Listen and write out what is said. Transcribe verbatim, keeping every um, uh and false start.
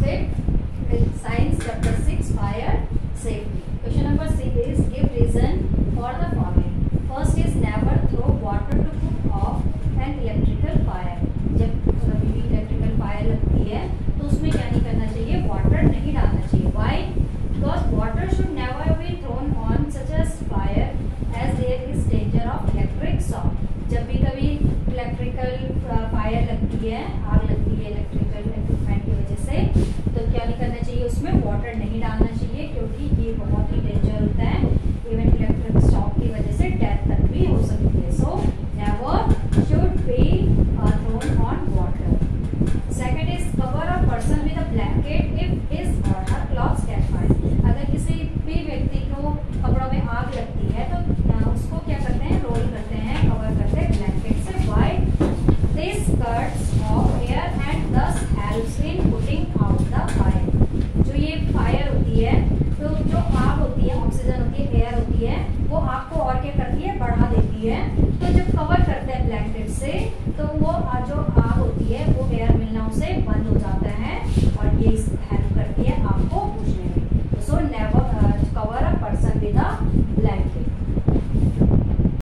फिर science chapter six fire safety. Question number C is give reason for the following. First is never throw water to cook off an electrical fire. जब कभी भी electrical fire लगती है तो उसमें क्या नहीं करना चाहिए, वाटर नहीं डालना चाहिए। Why? Because water should never be thrown on such a fire as there is danger of electric shock. जब भी कभी इलेक्ट्रिकल फायर लगती है, आग लगती है इलेक्ट्रिकल इक्विपमेंट की वजह से, तो क्या नहीं करना चाहिए, उसमें वाटर नहीं डालना चाहिए, क्योंकि ये बहुत ही डेंजर होता है। इवन इलेक्ट्रिक शॉक की वजह से डेथ तक भी हो सकती है। So never should be thrown on water. Second is cover a person with a blanket if his or her clothes catch fire. अगर किसी भी व्यक्ति को कपड़ों में आग लगती है तो उसको क्या करते हैं, रोल करते हैं, कवर करते हैं ब्लैंकेट से। Why? This cuts off air and thus helps in putting out the fire. जो ये फायर होती है, तो जो आग होती है, ऑक्सीजन होती है, एयर होती है, वो आग को और क्या करती है, बढ़ा देती है। तो जब कवर करते हैं ब्लैंकेट से तो वो जो आग होती है वो एयर मिलना उसे बंद हो जाता है, और ये हेल्प करती है आग को बुझने में। So never cover a person with a